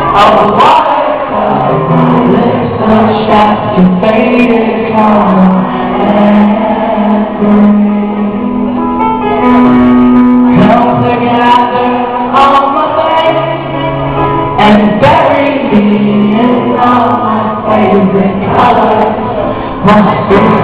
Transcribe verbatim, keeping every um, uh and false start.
of the watercolor. My lips are shot to faded color and green. Come together on my face and bury me in all my favorite colors. My